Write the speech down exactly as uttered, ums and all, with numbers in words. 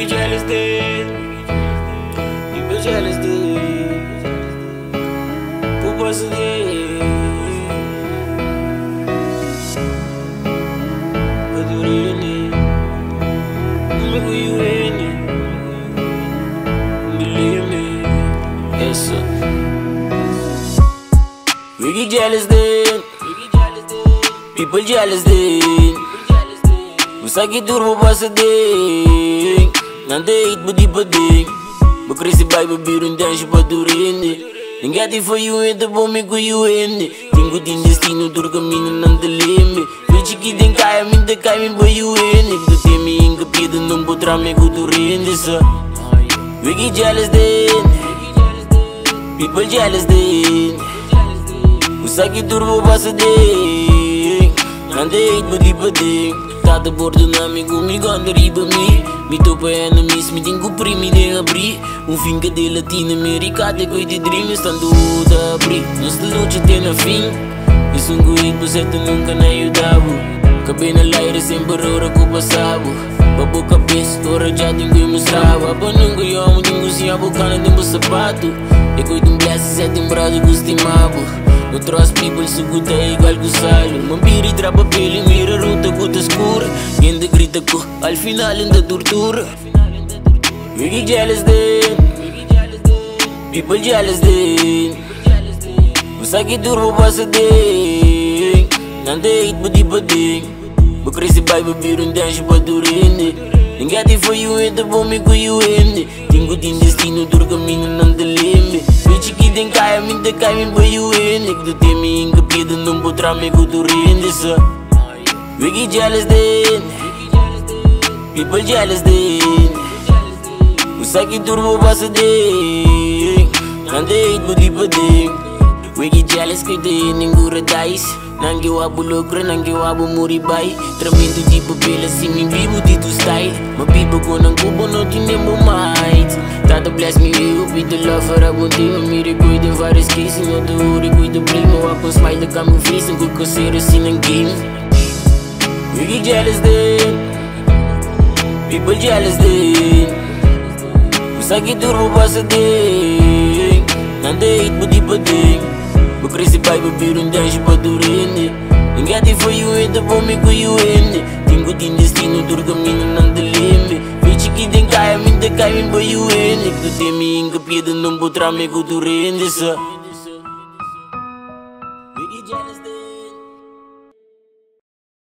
jealous then. People jealous then. Who was it then? But you in it. Look who you in it. Believe me. Yes sir. We get jealous then. People jealous then. Sakit turbo pasa ding. Nande it budi bading. Bakrisi bay babirun dan shi padurinde. Ningati for you in the bomb ku you in. Tingu din destino dur caminho nandalembe. Vici ki den kaya min de kaya min boy you in. Ikdo temi inga pida nung potra me ku durinde sa. We get jealous then. People jealous then. Sakit turbo pasa ding. Nande it budi bading. Tata bordo na mi gumi ganda riba mi. Mi topa enemies, mi dingo primi de abri. Un finca de Latina America, de coi de dream, stando da abri. Nos de luce tem na fim. E sungo it buseto nunca na ayudavo. Cabe na laire sempre ora ko pasavo. Babo cabeça, ora já dingo e mostrava. Ba nunca eu amo dingo se abo cana de um sapato. E coi de um blast, sete um brado gustimavo. No trust people suguta é igual que o salo. Mampiri trapa pele, mira ruta guta escura. Gente grita co, al final ainda tortura. We get jealous then. People jealous then. O sakit turbo pasa then. Nande it budi bading. Bakrisi bay babirun dan shi padurinde. Ningati for you in the bomb ku you in. Tingu din destino dur caminho nandalembe. Vici ki den kaya min de kaya min boy you in. Ikdo temi inga pida nung potra me ku durinde sa. We get jealous then. People jealous then. O sakit turbo pasa then. Nande it budi bading. We get jealous kay de ningura dais. Nange wabo logra, nange wabo muribay. Tramindo di papel assim, me vivo di tu style. Mabiba ko ng kubo, no tinemo might. Tata bless me with the love for a bunti. Mamiri ko yung várias cases. No duuri ko yung primo. Ako smile na kami face. Ang good ko serious in ang game. We get jealous then. People jealous then. Sakit turbo pasa then. Nande it budi bading. Bakrisi bay babirun dan shi padurinde. Ningati for you in the bomb ku you in. Tingu din destino dur caminho nandalembe. Vici ki den kaya min de kaya min boy you in. Ikdo temi inga pida nung potra me ku durinde sa.